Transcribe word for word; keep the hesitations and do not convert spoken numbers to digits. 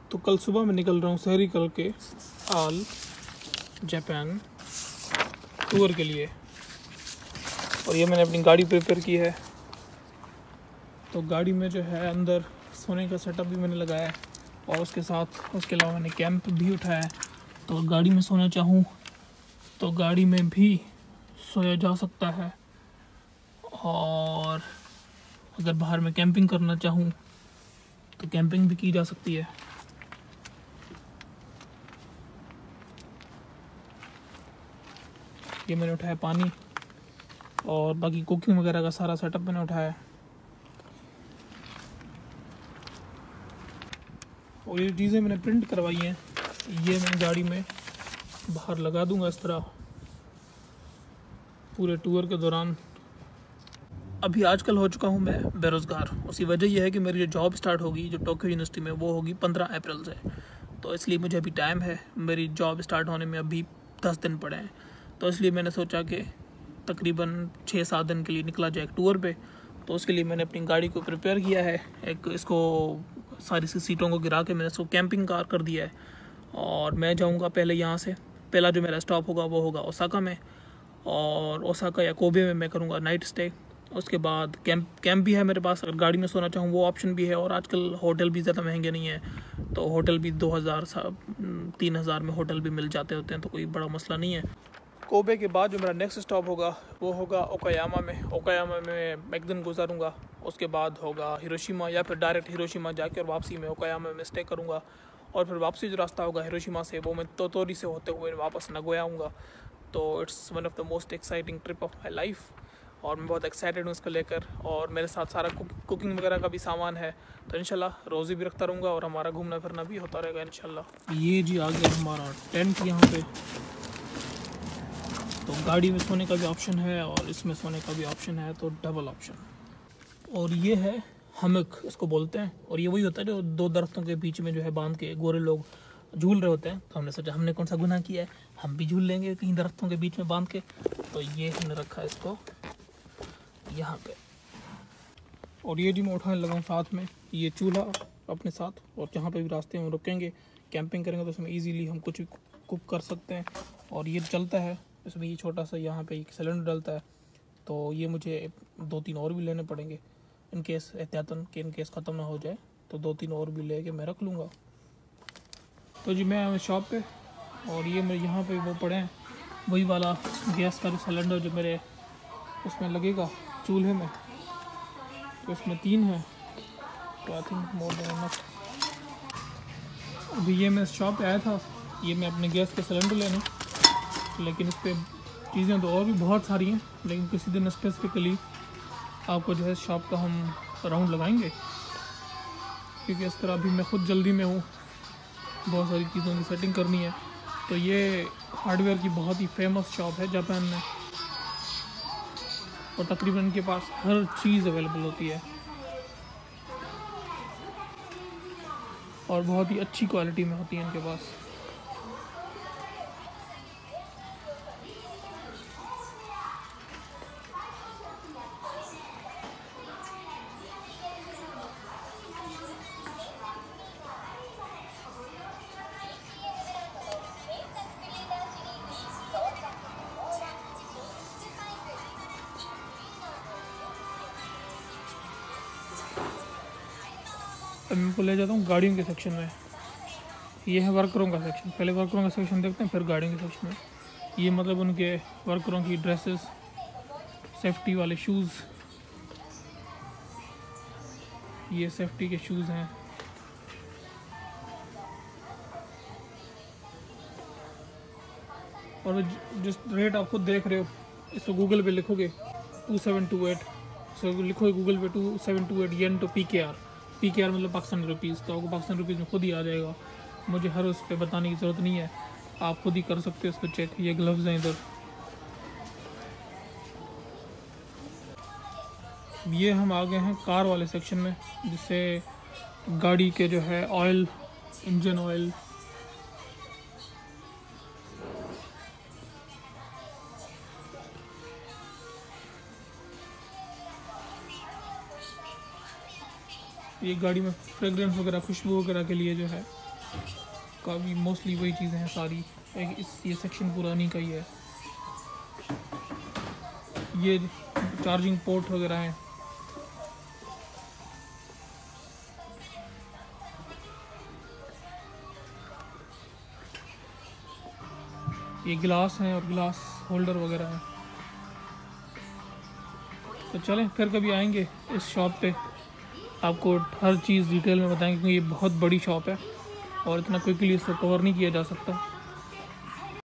तो कल सुबह मैं निकल रहा हूँ शहरी कल के आल जापान टूर के लिए। और ये मैंने अपनी गाड़ी प्रिपेयर की है। तो गाड़ी में जो है अंदर सोने का सेटअप भी मैंने लगाया है और उसके साथ उसके अलावा मैंने कैंप भी उठाया है। तो गाड़ी में सोना चाहूँ तो गाड़ी में भी सोया जा सकता है, और अगर बाहर में कैंपिंग करना चाहूँ तो कैंपिंग भी की जा सकती है। ये मैंने उठाया पानी और बाकी कुकिंग वगैरह का सारा सेटअप मैंने उठाया है। और ये चीज़ें मैंने प्रिंट करवाई हैं, ये मैं गाड़ी में बाहर लगा दूंगा इस तरह पूरे टूर के दौरान। अभी आजकल हो चुका हूँ मैं बेरोज़गार। उसकी वजह यह है कि मेरी जो जॉब स्टार्ट होगी जो टोक्यो यूनिवर्सिटी में, वो होगी पंद्रह अप्रैल से। तो इसलिए मुझे अभी टाइम है, मेरी जॉब स्टार्ट होने में अभी दस दिन पड़े हैं। तो इसलिए मैंने सोचा कि तकरीबन छः सात दिन के लिए निकला जाए एक टूर पे। तो उसके लिए मैंने अपनी गाड़ी को प्रिपेयर किया है, एक इसको सारी सी सीटों को गिरा के मैंने इसको कैंपिंग कार कर दिया है। और मैं जाऊंगा पहले यहाँ से, पहला जो मेरा स्टॉप होगा वो होगा ओसाका में, और ओसाका या कोबे में मैं करूँगा नाइट स्टे। उसके बाद कैंप कैंप भी है मेरे पास, अगर गाड़ी में सोना चाहूँ वो ऑप्शन भी है। और आजकल होटल भी ज़्यादा महंगे नहीं है, तो होटल भी दो हज़ार तीन हज़ार में होटल भी मिल जाते होते हैं, तो कोई बड़ा मसला नहीं है। कोबे के बाद जो मेरा नेक्स्ट स्टॉप होगा वो होगा ओकायामा में। ओकायामा में एक दिन गुजारूंगा, उसके बाद होगा हिरोशिमा, या फिर डायरेक्ट हिरोशिमा जाके और वापसी में ओकायामा में स्टे करूंगा। और फिर वापसी जो रास्ता होगा हिरोशिमा से, वो मैं तोतोरी से होते हुए वापस नगोया आऊँगा। तो it's one of the most exciting trip of my life, और मैं बहुत एक्साइटेड हूँ इसको लेकर। और मेरे साथ सारा कुक, कुकिंग वगैरह का भी सामान है, तो इंशाल्लाह रोज़ी भी रखता रहूँगा और हमारा घूमना फिरना भी होता रहेगा इंशाल्लाह। ये जी आ गया हमारा टेंट यहाँ पे। तो गाड़ी में सोने का भी ऑप्शन है और इसमें सोने का भी ऑप्शन है, तो डबल ऑप्शन। और ये है हमक इसको बोलते हैं, और ये वही होता है जो दो दरख्तों के बीच में जो है बांध के गोरे लोग झूल रहे होते हैं। तो हमने सोचा हमने कौन सा गुनाह किया है, हम भी झूल लेंगे कहीं दरख्तों के बीच में बांध के। तो ये हमने रखा है इसको यहाँ पे। और ये जी मैं उठाने लगा हूँ साथ में ये चूल्हा अपने साथ, और जहाँ पे भी रास्ते में रुकेंगे कैंपिंग करेंगे तो उसमें इजीली हम कुछ भी कुक कर सकते हैं। और ये चलता है, इसमें ये छोटा सा यहाँ पे एक सिलेंडर डलता है। तो ये मुझे दो तीन और भी लेने पड़ेंगे इन केस एहतियातन कि इन केस ख़त्म ना हो जाए, तो दो तीन और भी लेके मैं रख लूँगा। तो जी मैं आया शॉप पे, और ये मेरे यहाँ पे वो पड़े हैं वही वाला गैस का जो सिलेंडर जो मेरे उसमें लगेगा चूल्हे में। तो इसमें तीन है, तो I think more than enough. अभी ये मैं शॉप पे आया था, ये मैं अपने गैस के सिलेंडर लेने, लेकिन इस पर चीज़ें तो और भी बहुत सारी हैं, लेकिन किसी दिन स्पेसिफिकली आपको जो है शॉप का हम राउंड लगाएंगे, क्योंकि इस तरह अभी मैं ख़ुद जल्दी में हूँ, बहुत सारी चीज़ों की सेटिंग करनी है। तो ये हार्डवेयर की बहुत ही फेमस शॉप है जापान में, और तकरीबन इनके पास हर चीज़ अवेलेबल होती है और बहुत ही अच्छी क्वालिटी में होती है इनके पास। अब मैं इनको ले जाता हूँ गाड़ियों के सेक्शन में। ये है वर्करों का सेक्शन, पहले वर्करों का सेक्शन देखते हैं फिर गाड़ियों के सेक्शन में। ये मतलब उनके वर्करों की ड्रेसेस, सेफ्टी वाले शूज़, ये सेफ्टी के शूज़ हैं। और जिस रेट आप खुद देख रहे हो, इसको गूगल पे लिखोगे two seven two eight, so लिखोगे गूगल पे two seven two eight yen to P K R. P K R मतलब पाकिस्तानी रुपीज़, तो आपको पाकिस्तानी रुपीज़ में खुद ही आ जाएगा। मुझे हर उस पर बताने की ज़रूरत नहीं है, आप खुद ही कर सकते हो इसको चेक। ये ग्लव्स हैं इधर। ये हम आ गए हैं कार वाले सेक्शन में, जिससे गाड़ी के जो है ऑयल, इंजन ऑयल, ये गाड़ी में फ्रेगरेंस वगैरह, खुशबू वगैरह के लिए जो है काफ़ी मोस्टली वही चीज़ें हैं सारी। एक इस ये सेक्शन पुरानी का ही है। ये चार्जिंग पोर्ट वगैरह हैं। ये गिलास हैं और गिलास होल्डर वगैरह हैं। तो चलें फिर कभी आएंगे इस शॉप पे, आपको हर चीज़ डिटेल में बताएंगे, क्योंकि ये बहुत बड़ी शॉप है और इतना क्विकली इसको कवर नहीं किया जा सकता।